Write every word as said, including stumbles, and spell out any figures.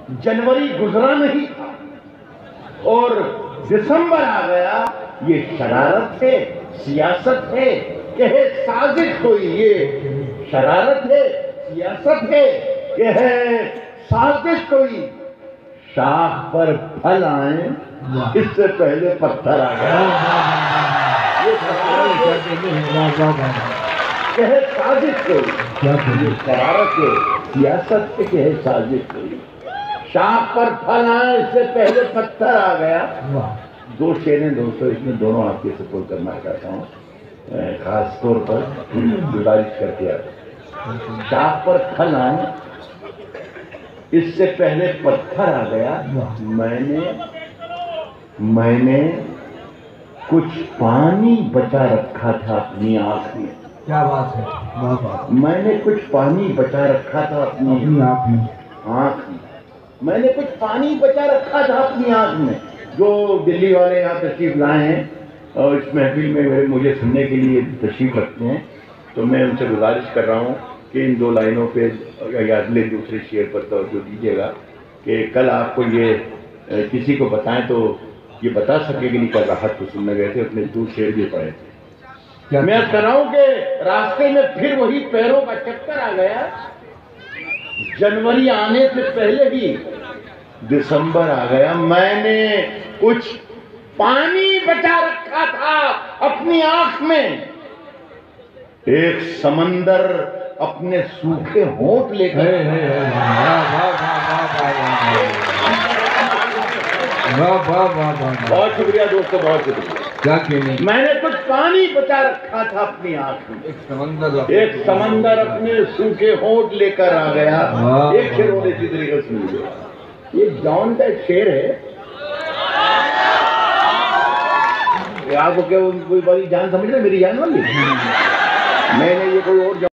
جنوری گزرا نہیں تھا اور دسمبر آ گیا. یہ شرارت ہے, سیاست ہے کہ ہے سازش کوئی؟ یہ شرارت ہے, سیاست ہے کہ ہے سازش کوئی؟ شاخ پر پھل آئیں اس سے پہلے پتھر آ گیا. یہ شرارت کہ ہے سازش کوئی, یہ شرارت ہے, سیاست ہے کہ ہے سازش کوئی. شاخ پر پھل آئیں اس سے پہلے پتھر آ گیا. دو شعریں دوستو اس میں دونوں آپ کے سپورٹ کرنا چاہتا ہوں, خاص طور پر گزارش کرتے ہیں. شاخ پر پھل آئیں اس سے پہلے پتھر آ گیا. میں نے میں نے کچھ پانی بچا رکھا تھا اپنی آنکھ میں. کیا بات ہے, میں نے کچھ پانی بچا رکھا تھا اپنی آنکھ میں. آنکھ میں میں نے کچھ پانی بچا رکھا تھا اپنی آنکھ میں. جو دلی والے یہاں تشریف لائے ہیں اور اس محفل میں مجھے سننے کے لیے تشریف رکھتے ہیں, تو میں ان سے گزارش کر رہا ہوں کہ ان دو لائنوں پہ یا اگلے دوسرے شعر پر توجہ دیجیے گا کہ کل آپ کو یہ کسی کو بتائیں تو یہ بتا سکے کہ نہیں کل راحت کو سننے گئے تھے, اپنے دو شعر بھی پڑھے تھے. میں کہہ رہا ہوں کہ راستے میں پھر وہی پیروں کا چکر آ گیا. جنوری آنے سے پہلے ہی دسمبر آ گیا. میں نے کچھ پانی بچا رکھا تھا اپنی آنکھ میں. ایک سمندر اپنے سوکھے ہونٹ لے کر. بہت شکریہ دوستو, بہت شکریہ. میں نے کچھ پانی بچا رکھا تھا اپنی آنکھ میں. ایک سمندر ایک سمندر اپنے سوکھے ہونٹ لے کر آ گیا. ایک شعر اور اسی طریقے سے سن لیا. یہ جان کا ایک شعر ہے. آپ کو کیا کوئی بڑی جان سمجھ رہے میری جان والی؟ میں نے یہ کوئی اور